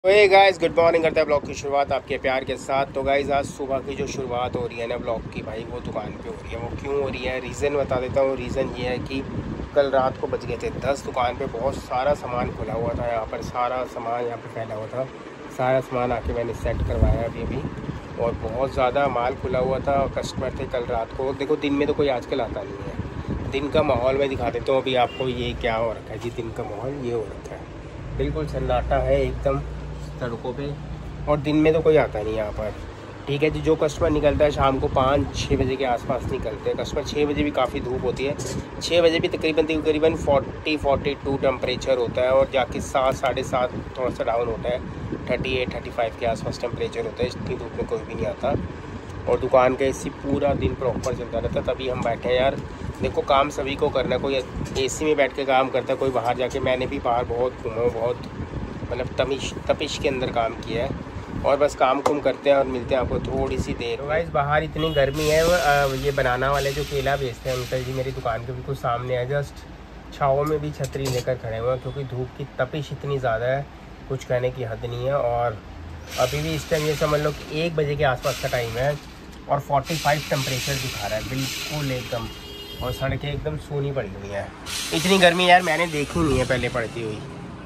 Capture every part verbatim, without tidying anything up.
Hey guys, good morning. करते हैं blog की शुरुआत आपके प्यार के साथ। तो गाइस आज सुबह की जो शुरुआत हो रही है ना ब्लॉग की, भाई वो दुकान पे हो रही है। वो क्यों हो रही है, रीज़न बता देता हूँ। रीज़न ये है कि कल रात को बज गए थे दस। दुकान पे बहुत सारा सामान खुला हुआ था। यहाँ पर सारा सामान यहाँ पे फैला हुआ था। सारा सामान आके मैंने सेट करवाया अभी अभी, और बहुत ज़्यादा माल खुला हुआ था और कस्टमर थे कल रात को। देखो दिन में तो कोई आजकल आता नहीं है। दिन का माहौल मैं दिखा देता हूँ अभी आपको। ये क्या हो रखा है जी, दिन का माहौल ये हो रखा है। बिल्कुल सन्नाटा है एकदम सड़कों पे, और दिन में तो कोई आता नहीं यहाँ पर। ठीक है जी, जो कस्टमर निकलता है शाम को पाँच छः बजे के आसपास निकलते हैं कस्टमर। छः बजे भी काफ़ी धूप होती है। छः बजे भी तकरीबन तकरीबन फोर्टी फोर्टी टू टेम्परेचर होता है, और जाके सात साढ़े सात थोड़ा सा डाउन होता है। थर्टी एट थर्टी फाइव के आसपास टेम्परेचर होता है। इतनी धूप में कोई भी नहीं आता, और दुकान का एसी पूरा दिन प्रॉपर चलता रहता है। तभी हम बैठे हैं यार। देखो काम सभी को करना है। कोई एसी में बैठ के काम करता है, कोई बाहर जाके। मैंने भी बाहर बहुत घूमा, बहुत मतलब तमिश तपिश के अंदर काम किया है। और बस काम कुम करते हैं और मिलते हैं आपको थोड़ी सी देर। तो गाइस बाहर इतनी गर्मी है। वो ये बनाना वाले जो केला बेचते हैं अंकल जी मेरी दुकान के बिल्कुल सामने है। जस्ट छाँव में भी छतरी लेकर खड़े हुए हैं, क्योंकि धूप की तपिश इतनी ज़्यादा है, कुछ कहने की हद नहीं है। और अभी भी इस टाइम ये समझ लो कि एक बजे के आसपास का टाइम है, और फोर्टी फाइव टेम्परेचर दिखा रहा है बिल्कुल एकदम। और सड़कें एकदम सूनी पड़ी हुई हैं। इतनी गर्मी यार मैंने देखी नहीं है पहले पड़ती हुई।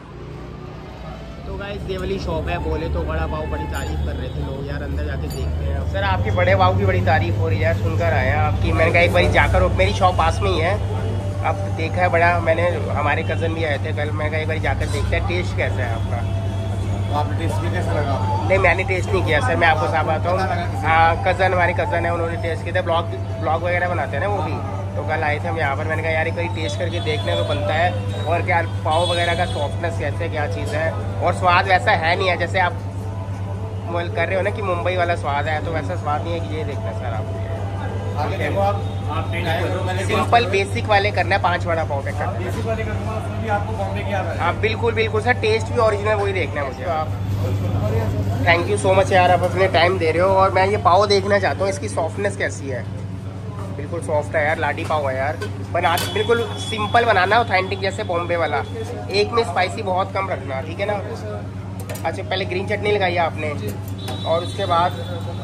तो गाइस ये वाली शॉप है। बोले तो बड़ा पाव बड़ी तारीफ कर रहे थे लोग यार, अंदर जाके देखते हैं। सर आपके बड़े पाव की बड़ी तारीफ हो रही है, सुनकर आया आपकी। मैंने कहा एक बार जाकर, मेरी शॉप पास में ही है। अब देखा है बड़ा, मैंने हमारे कज़न भी आए थे कल। मैंने कहा एक बार जाकर देखते हैं टेस्ट कैसा है आपका। तो आपने टेस्ट भी कैसा लगा? नहीं मैंने टेस्ट नहीं किया सर, मैं आपको साफ आता हूँ। हाँ कज़न, हमारे कज़न है, उन्होंने टेस्ट किया था। ब्लॉग ब्लॉग वगैरह बनाते हैं ना वो भी। तो कल आए थे हम यहाँ पर। मैंने कहा यार एक बार टेस्ट करके देखने को बनता है, और क्या पाव वगैरह का सॉफ्टनेस कैसे, क्या चीज़ है। और स्वाद वैसा है नहीं है जैसे आप कर रहे हो ना कि मुंबई वाला स्वाद है, तो वैसा स्वाद नहीं है कि ये देखना सर आप। आगे देखो आप आप सिंपल बेसिक वाले करना है, पाँच बड़ा पाव पैक करना बेसिक वाले करना है, भी आपको बॉम्बे की याद है। हाँ बिल्कुल बिल्कुल सर, टेस्ट भी ओरिजिनल वही देखना है मुझे। आप थैंक यू सो मच यार, आप अपने टाइम दे रहे हो। और मैं ये पाव देखना चाहता हूँ, इसकी सॉफ्टनेस कैसी है। बिल्कुल सॉफ्ट है यार, लाडी पाव है यार। बना बिल्कुल सिंपल बनाना, ऑथेंटिक जैसे बॉम्बे वाला। एक में स्पाइसी बहुत कम रखना, ठीक है ना। अच्छा पहले ग्रीन चटनी लगाई आपने, और उसके बाद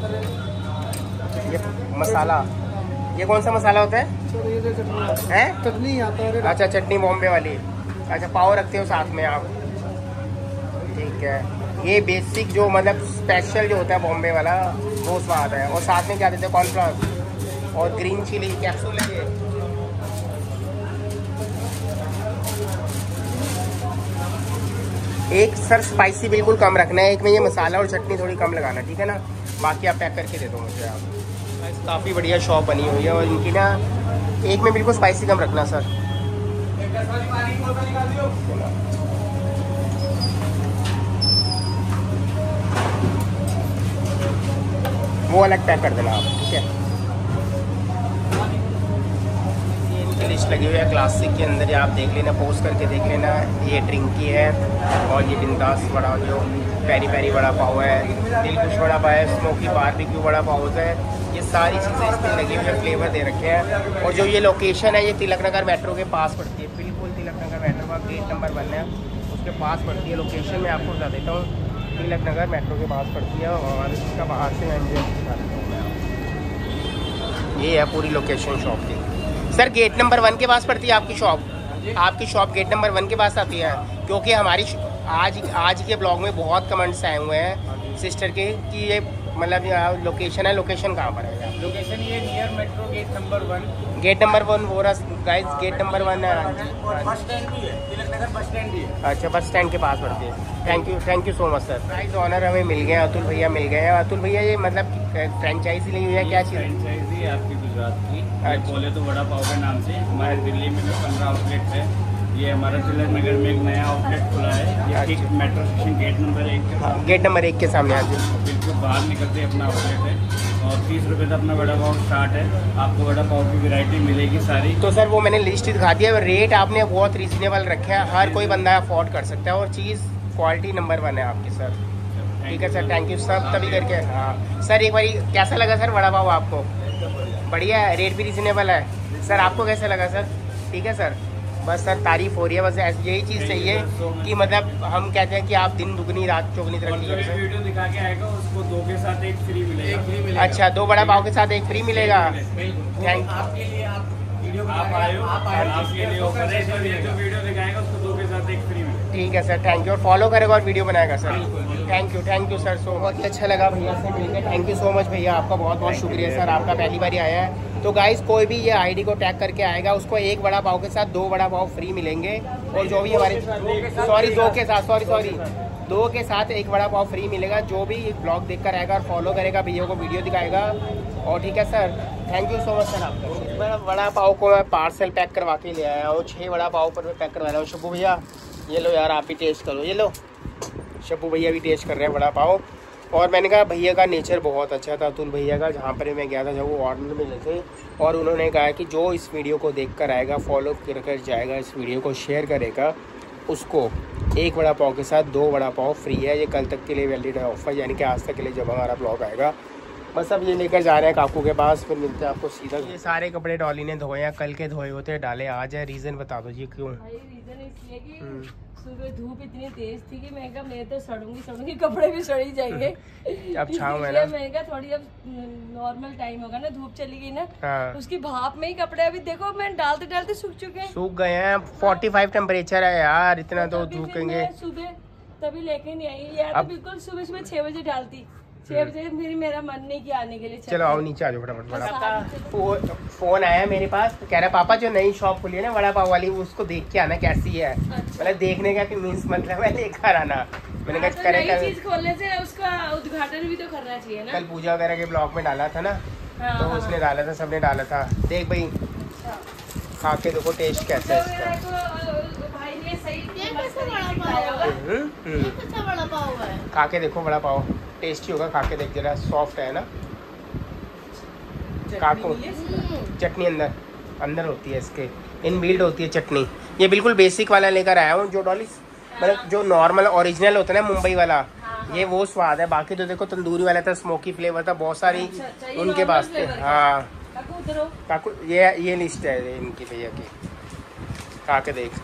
ये मसाला। ये कौन सा मसाला होता है? हैं? चटनी आता है। अच्छा चटनी बॉम्बे वाली। अच्छा पाव रखते हो साथ में आप, ठीक है। ये बेसिक जो मतलब स्पेशल जो होता है बॉम्बे वाला, वो स्वाद है। और साथ में क्या देते हैं? कॉर्नफ्लावर और ग्रीन चिली कैप्सूल है। एक सर स्पाइसी बिल्कुल कम रखना है, एक में ये मसाला और चटनी थोड़ी कम लगाना, ठीक है ना। बाकी आप पैक करके दे दो मुझे आप। काफ़ी बढ़िया शॉप बनी हुई है, और इनकी ना एक में बिल्कुल स्पाइसी कम रखना सर। वो अलग पैक कर देना आप, ठीक है। ये इनकी लिस्ट लगी हुई है क्लासिक के अंदर, आप देख लेना, पोस्ट करके देख लेना। ये ड्रिंक की है, और ये बिंदास बड़ा जो पेरी पेरी बड़ा पाव है, दिलकुश बड़ा पाव है, स्मोकी बारबेक्यू बड़ा पाव है। ये सारी चीज़ें इसमें लगी हुई है, फ्लेवर दे रखे हैं। और जो ये लोकेशन है, ये तिलक नगर मेट्रो के पास पड़ती है। बिल्कुल तिलक नगर मेट्रो का गेट नंबर वन है, उसके पास पड़ती है। लोकेशन मैं आपको बता देता हूँ, तिलक नगर मेट्रो के पास पड़ती है। और इसका बाहर से मैं दिखा देता हूँ मैं। ये है पूरी लोकेशन शॉप की। सर गेट नंबर वन के पास पड़ती है आपकी शॉप? आपकी शॉप गेट नंबर वन के पास आती है? क्योंकि हमारी आज आज के ब्लॉग में बहुत कमेंट्स आए हुए हैं सिस्टर के कि ये मतलब लोकेशन है। लोकेशन कहाँ पर है? लोकेशन ये near metro gate number one. Gate number one वो रहा गाइस, गेट नंबर वन है। बस स्टैंड भी है, तिलक नगर बस स्टैंड भी है। अच्छा बस स्टैंड के पास पड़ती है। Thank you thank you so much sir. प्राइस ऑनर हमें मिल गया, अतुल भैया मिल गए हैं। अतुल भैया ये मतलब फ्रेंचाइजी ली हुई है क्या चीज़? फ्रेंचाइजी है आपकी गुजरात की। बोले तो बड़ा पाव के नाम से हमारे दिल्ली में भी पंद्रह आउटलेट है। ये हमारा तिलक नगर में एक नया आउटलेट खुला है, ये ठीक मेट्रो स्टेशन गेट नंबर एक के सामने। गेट नंबर एक के सामने आते बिल्कुल बाहर निकलते अपना आउटलेट है, और तीस रुपये का अपना बड़ा पाव स्टार्ट है। आपको बड़ा पाव की वैरायटी मिलेगी सारी। तो सर वो मैंने लिस्ट दिखा दिया, रेट आपने बहुत रीजनेबल रखे हैं, हर कोई बंदा अफोर्ड कर सकता है, और चीज़ क्वालिटी नंबर वन है आपकी सर। ठीक है सर, थैंक यू सब तभी करके। हाँ सर एक बार कैसा लगा सर बड़ा पाव आपको? बढ़िया है, रेट भी रीजनेबल है सर। आपको कैसा लगा सर? ठीक है सर, बस सर तारीफ हो रही है, बस यही चीज़ चाहिए कि मतलब हम कहते हैं कि आप दिन दुगनी रात चौगनी तरक्की जो ये वीडियो दिखा के आएगा उसको दो के साथ एक फ्री मिलेगा। एक फ्री मिलेगा। अच्छा, दो बड़ा पाव के साथ एक फ्री मिलेगा। थैंक आपके लिए, आप वीडियो आप आए हो, आप आए आपके लिए ऑफर है, जो ये जो वीडियो दिखाएगा उसको दो के साथ एक फ्री मिलेगा। ठीक है सर, थैंक यू। और फॉलो करेगा और वीडियो बनाएगा sir. Thank you, thank you sir, so बहुत ही अच्छा लगा भैया से मिलकर। थैंक यू सो मच भैया, आपका बहुत बहुत शुक्रिया सर, आपका पहली बार ही आया है। तो गाइस कोई भी ये आईडी को टैग करके आएगा उसको एक बड़ा पाव के साथ दो बड़ा पाव फ्री मिलेंगे। और जो भी हमारे सॉरी दो के साथ सॉरी सॉरी दो के साथ एक बड़ा पाव फ्री मिलेगा। जो भी ब्लॉग देख कर आएगा और फॉलो करेगा, भैया को वीडियो दिखाएगा। और ठीक है sir, thank you so much sir आपका। मैं बड़ा पाव को मैं पार्सल पैक करवा के ले आया हूँ, छः बड़ा पाव पर मैं पैक करवा रहा हूँ। शब्बू भैया ये लो यार, आप भी टेस्ट करो, ये लो। शब्बू भैया भी टेस्ट कर रहे हैं बड़ा पाव। और मैंने कहा भैया का नेचर बहुत अच्छा था, अतुल भैया का, जहाँ पर मैं गया था जब वो ऑर्डर मिले थे। और उन्होंने कहा कि जो इस वीडियो को देख कर आएगा, फॉलो कर कर जाएगा, इस वीडियो को शेयर करेगा, उसको एक बड़ा पाव के साथ दो बड़ा पाव फ्री है। ये कल तक के लिए वैलिड है ऑफर, यानी कि आज तक के लिए जब हमारा ब्लॉग आएगा। बस अब ये लेकर जा रहे हैं काकू के पास, फिर मिलते हैं आपको सीधा। ये सारे कपड़े डॉली ने धोए हैं, कल के धोए होते डाले आज है। रीज़न बता दो जी क्यों? रीजन इसलिए कि सुबह धूप इतनी तेज थी कि मैं कहा मैं तो सड़ूंगी सड़ूंगी, कपड़े भी सड़ ही जाएंगे। अब छाँव है ना, मैं कहा थोड़ी अब नॉर्मल टाइम होगा ना, धूप चली गई ना, हाँ। उसकी भाप में ही कपड़े अभी देखो मैं डालते डालते सूख चुके हैं, सूख गए हैं। पैंतालीस टेम्परेचर है यार, इतना तो धूकेंगे। सुबह तभी लेके नहीं आई यार, तो बिल्कुल सुबह सुबह छह बजे डालती, छह बजे फिर मेरा मन नहीं किया आने के लिए। चलो आओ नीचे आ जाओ फटाफट। बड़ा फोन आया मेरे पास, कह रहा पापा जो नई शॉप खुली है ना बड़ा पाव वाली, उसको देख के आना कैसी है। मतलब देखने का मीन्स मतलब है लेकर आना। मैंने कहा करे कल चीज खोलने से उसका उद्घाटन भी तो करना चाहिए ना। कल पूजा वगैरह के ब्लॉग में डाला था ना, तो उसने डाला था, सबने डाला था। देख भाई खा के देखो टेस्ट कैसा है इसका। खा के देखो बड़ा पाव, टेस्टी होगा, खा के देख जरा, सॉफ्ट है ना। काको चटनी अंदर अंदर होती है, इसके इनबिल्ट होती है चटनी। ये बिल्कुल बेसिक वाला लेकर आया हूँ, जो डॉली मतलब जो नॉर्मल ओरिजिनल होता है ना मुंबई वाला, ये वो स्वाद है। बाकी तो देखो तंदूरी वाला था, स्मोकी फ्लेवर था, बहुत सारी उनके पास थे। हाँ काकू ये ये लिस्ट है इनकी भैया की, खा के देख।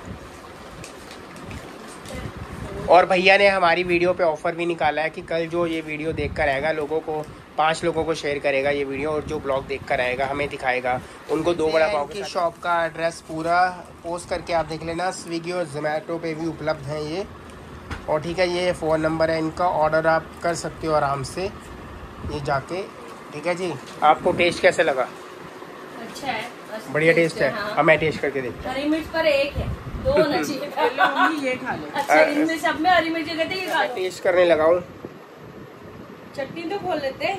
और भैया ने हमारी वीडियो पे ऑफर भी निकाला है कि कल जो ये वीडियो देख कर आएगा, लोगों को पांच लोगों को शेयर करेगा ये वीडियो, और जो ब्लॉग देख कर आएगा हमें दिखाएगा, उनको दो बड़ा पाव की शॉप का एड्रेस पूरा पोस्ट करके आप देख लेना। स्विगी और जोमेटो पे भी उपलब्ध हैं ये। और ठीक है, ये फ़ोन नंबर है इनका, ऑर्डर आप कर सकते हो आराम से ये जाके। ठीक है जी, आपको टेस्ट कैसे लगा? अच्छा है, बढ़िया टेस्ट है। अब मैं टेस्ट करके देखता हूँ। हरी मिर्च पर एक है, दो होना चाहिए। ये खा लो। अच्छा इनमें सब में हरी मिर्च कहते हैं, ये खा लो। टेस्ट करने लगा हूँ, चटनी तो खोल लेते।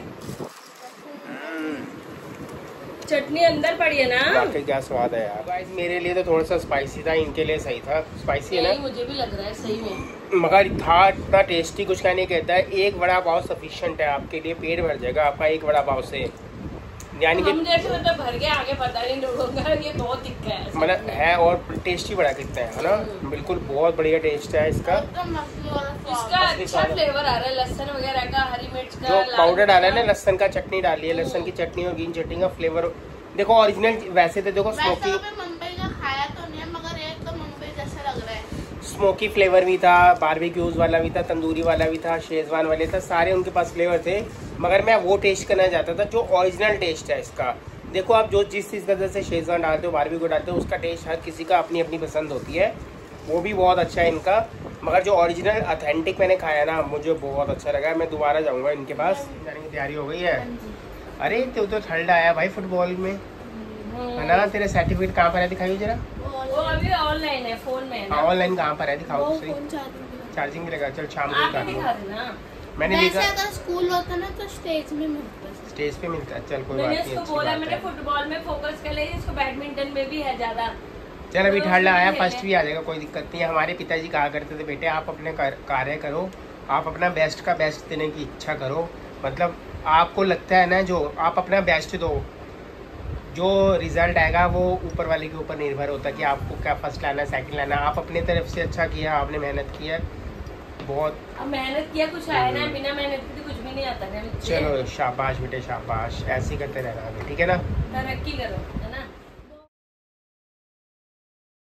चटनी अंदर पड़ी है ना। वाकई क्या स्वाद है यार। गाइस मेरे लिए तो थोड़ा सा स्पाइसी था, इनके लिए सही था। स्पाइसी है ना, मुझे भी लग रहा है सही में, मगर था इतना टेस्टी, कुछ कहने कहता है। एक बड़ा पाव सफिशिएंट है आपके लिए, पेट भर जाएगा आपका एक बड़ा पाव से। यानी कि हम जैसे मतलब भर के आगे पता नहीं लोगों का, ये बहुत दिक्कत है मतलब है। और टेस्टी बड़ा कितना है ना, बिल्कुल बहुत बढ़िया टेस्ट है इसका। इसका अच्छा फ्लेवर आ रहा है, लहसुन वगैरह का, हरी मिर्च का, जो पाउडर डाला है ना, लहसुन का चटनी डाली है, लहसुन की चटनी और ग्रीन चटनी का फ्लेवर देखो ओरिजिनल। वैसे तो देखो स्मोकी मुंबई का खाया तो नहीं, मगर एक तो मुंबई जैसा लग रहा है। स्मोकी फ्लेवर भी था, बारबेक्यूज वाला भी था, तंदूरी वाला भी था, शेजवान वाले था, सारे उनके पास फ्लेवर थे। मगर मैं वो टेस्ट करना चाहता था जो ओरिजिनल टेस्ट है इसका। देखो आप जो जिस चीज़ का जैसे शेजवान डालते हो, बारबेक्यू डालते हो, उसका टेस्ट हर किसी का अपनी अपनी पसंद होती है, वो भी बहुत अच्छा है इनका। मगर जो ओरिजिनल ऑथेंटिक मैंने खाया ना, मुझे बहुत अच्छा लगा। मैं दोबारा जाऊँगा इनके पास। जाने की तैयारी हो गई है? अरे तो तो थर्ड आया भाई फुटबॉल में है ना। तेरे सर्टिफिकेट कहाँ पर है, दिखाइए जरा। वो अभी ऑनलाइन है, फोन में है। ऑनलाइन कहाँ पर है, दिखाओ। चार्जिंग मिलेगा, चल शाम को दिखा दूँ। मैंने देखा अगर स्कूल होता ना तो स्टेज में मिलता है, स्टेज पे मिलता है। चल कोई बात मैंने नहीं, इसको अच्छी बोला बात मैंने है। फुटबॉल में फोकस कर ले, इसको बैडमिंटन में भी है ज्यादा। चल अभी तो थर्ड आया, उसमें फर्स्ट भी आ जाएगा, कोई दिक्कत नहीं है। हमारे पिताजी कहा करते थे, बेटे आप अपने कार्य करो, आप अपना बेस्ट का बेस्ट देने की इच्छा करो। मतलब आपको लगता है ना, जो आप अपना बेस्ट दो, जो रिजल्ट आएगा वो ऊपर वाले के ऊपर निर्भर होता है कि आपको क्या फर्स्ट लाना है, सेकंड लाना। आप अपनी तरफ से अच्छा किया, आपने मेहनत किया बहुत। अब मेहनत किया कुछ आया ना, बिना मेहनत के कुछ भी नहीं आता ना। चलो शाबाश बेटे शाबाश, ऐसे ही करते रहना, ठीक है ना। तरक्की करो, है ना।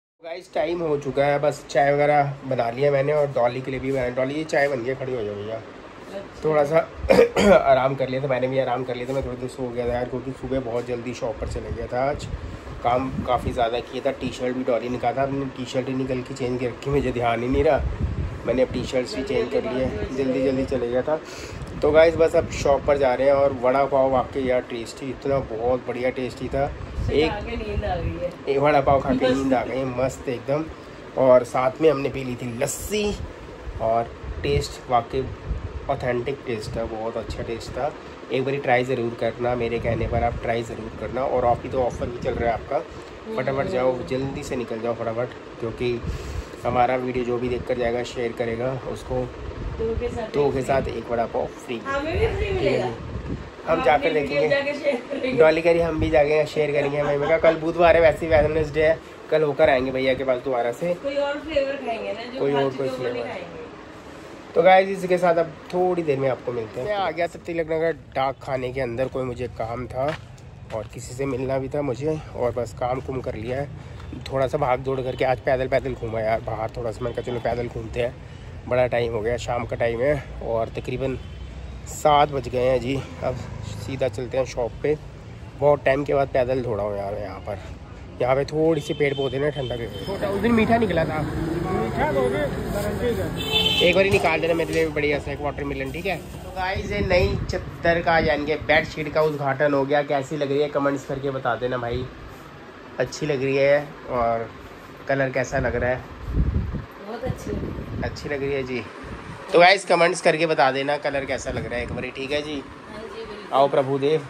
टाइम हो चुका है, बस चाय वगैरह बना लिया मैंने और डॉली के लिए भी बनाया। डॉली ये चाय बन गई, खड़ी हो जाओ भैया। थोड़ा सा आराम कर लिया था, मैंने भी आराम कर लिया था। मैं थोड़ी देर सो गया था यार, क्योंकि सुबह बहुत जल्दी शॉप पर चले गया था। आज काम काफ़ी ज़्यादा किया था। टी शर्ट भी डॉली ने कहा था, अपनी टी शर्ट ही निकल के चेंज कर रखी, मुझे ध्यान ही नहीं रहा। मैंने अब टी शर्ट्स भी चेंज कर लिए, जल्दी जल्दी चले गया था। तो गाइस बस अब शॉप पर जा रहे हैं। और वड़ा पाव वाकई यार टेस्टी, इतना बहुत बढ़िया टेस्टी था। एक नींद आ गई है, एक वड़ा पाव खा के नींद आ गई, मस्त एकदम। और साथ में हमने पी ली थी लस्सी। और टेस्ट वाकई ऑथेंटिक टेस्ट था, बहुत अच्छा टेस्ट था। एक बारी ट्राई ज़रूर करना, मेरे कहने पर आप ट्राई ज़रूर करना। और ऑफ ही तो ऑफ़र भी चल रहा है आपका, फटाफट जाओ, जल्दी से निकल जाओ फटाफट, क्योंकि हमारा वीडियो जो भी देखकर जाएगा शेयर करेगा उसको दो के साथ एक वड़ा पाव फ्री। हमें भी फ्री मिलेगा, हम जाकर देखेंगे। डॉली करी हम भी जाके शेयर करेंगे। हमें कहा कल बुधवार है, वैसे ही वेडनेसडे है, कल होकर आएंगे भैया के पास दोबारा से। कोई और फ्लेवर खाएंगे ना, जो कोई और कोई फ्लेवर। तो गाइस इसके साथ अब थोड़ी देर में आपको मिलते हैं। मैं आ गया था तिलक नगर डाक खाने के अंदर, कोई मुझे काम था और किसी से मिलना भी था मुझे, और बस काम कुम कर लिया है। थोड़ा सा भाग दौड़ करके आज पैदल पैदल घूमा यार बाहर थोड़ा सा। मैंने कहा चलो पैदल घूमते हैं, बड़ा टाइम हो गया, शाम का टाइम है और तकरीबन सात बज गए हैं जी। अब सीधा चलते हैं शॉप पे। बहुत टाइम के बाद पैदल दौड़ा हूँ यार यहाँ पर। यहाँ पे थोड़ी सी पेड़ पौधे ना ठंडा के छोटा, उस दिन मीठा निकला था। मीठा दोगे एक बार निकाल देना मेरे लिए बढ़िया सा एक वाटर मिलन, ठीक है। तो गाइस ये नई चद्दर का यानी कि बेड शीट का उद्घाटन हो गया। कैसी लग रही है कमेंट्स करके बता देना भाई। अच्छी लग रही है और कलर कैसा लग रहा है? बहुत अच्छी अच्छी लग रही है जी। तो गाइस कमेंट्स करके बता देना कलर कैसा लग रहा है एक बार, ठीक है जी। आओ प्रभुदेव,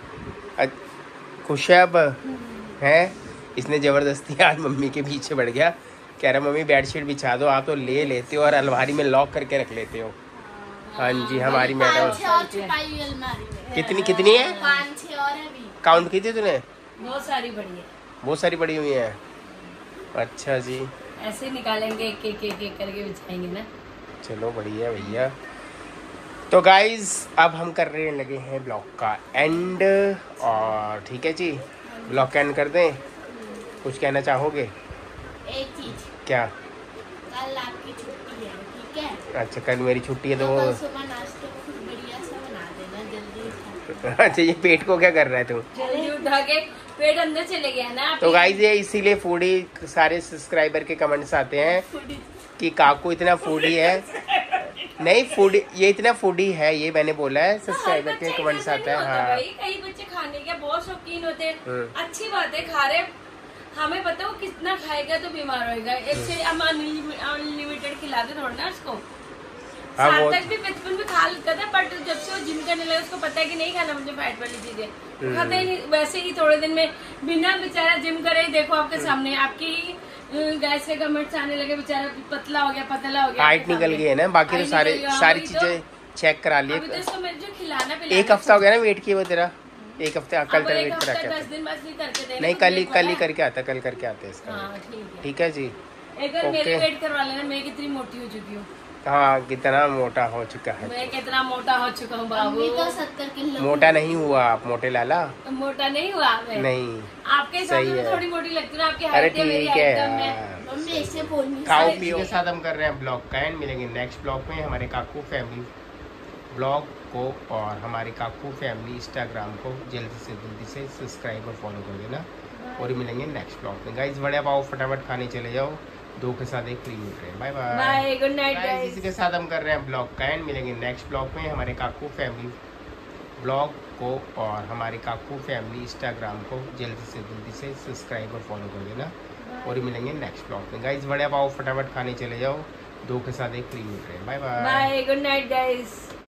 खुश है अब है। इसने ज़बरदस्ती आज मम्मी के पीछे बढ़ गया, कह रहा मम्मी बेडशीट बिछा दो। आप तो ले लेते हो और अलमारी में लॉक करके रख लेते हो। हाँ जी हमारी मैडम। कितनी कितनी है? पाँच छह और है भी। काउंट की थी तूने? बहुत सारी बड़ी है, बहुत सारी पड़ी हुई है। अच्छा जी, ऐसे निकालेंगे एक एक एक एक करके बिछाएंगे ना। चलो बढ़िया भैया। तो गाइज अब हम कर रहे लगे हैं ब्लॉग का एंड, और ठीक है जी ब्लॉग का एंड कर दें। कुछ कहना चाहोगे? एक चीज, क्या? कल आपकी छुट्टी है, ठीक है? अच्छा कल मेरी छुट्टी है तो कल सुबह नाश्ते को कुछ बढ़िया सा बना देना जल्दी। अच्छा ये पेट को क्या कर रहा है तू? जल्दी उठा के पेट अंदर चले गया ना। तो गाइज ये इसीलिए फूडी सारे सब्सक्राइबर के कमेंट्स आते हैं कि काकू इतना फूडी है। नहीं फूडी, ये इतना फूडी है, ये मैंने बोला है, सब्सक्राइबर के कमेंट्स आता है। हाँ कई बच्चे खाने के बहुत शौकीन होते हैं, अच्छी बात है खा रहे। हमें पता हो कितना खाएगा तो बीमार होएगा। एक से हम अनलिमिटेड खिलाते थोड़ा ना उसको। सार्थक भी बचपन में खा लेता था, बट जब से वो जिम करने लगा उसको पता है कि नहीं खाना मुझे फैट वाली चीजें, खाता ही नहीं। वैसे ही थोड़े दिन में बिना बेचारा जिम करे, देखो आपके सामने आपकी गैस के कमेंट्स आने लगे, बेचारा पतला हो गया पतला हो गया, हाइट निकल गई है ना। बाकी तो सारे सारी चीजें चेक करा लिए। एक हफ्ता हो गया ना वेट किए वो तेरा, एक हफ्ते कल तेरा वेट करा क्या? नहीं कल ही कल ही करके आता, कल करके आते हैं इसका। ठीक है जी, एक बार मेरे वेट करवा लेना, मैं कितनी मोटी हो चुकी हूँ। हाँ कितना मोटा हो चुका है, मैं कितना मोटा हो चुका हूँ बाबू। सत्तर किलो मोटा नहीं हुआ आप, मोटे लाला मोटा नहीं हुआ मैं। नहीं आपके हिसाब से थोड़ी मोटी लगती है, आपकी अरे हाइट है, मेरी ठीक हाइट है कम है। यार। मम्मी ऐसे बोलनी। खाओ पियो के साथ हम कर रहे हैं ब्लॉग का एंड। मिलेंगे नेक्स्ट ब्लॉग में हमारे काकू फैमिली ब्लॉग को और हमारे काकू फैमिली इंस्टाग्राम को जल्दी से जल्दी से सब्सक्राइब और फॉलो कर देना। और मिलेंगे नेक्स्ट ब्लॉग में। गाइस बड़े पाओ फटाफट खाने चले जाओ, दो के साथ एक फ्री मिल रहे हैं। Bye bye bye, good night guys. इसी के साथ हम कर रहे हैं ब्लॉग का एंड। मिलेंगे नेक्स्ट ब्लॉग में हमारे काकू फैमिली ब्लॉग को और हमारे काकू फैमिली इंस्टाग्राम को जल्दी से जल्दी से सब्सक्राइब और फॉलो कर देना। और मिलेंगे नेक्स्ट ब्लॉग में। गाइस बड़े पाओ फटाफट खाने चले जाओ, दो के साथ एक फ्री मिल रहे हैं। Bye bye bye, good night guys.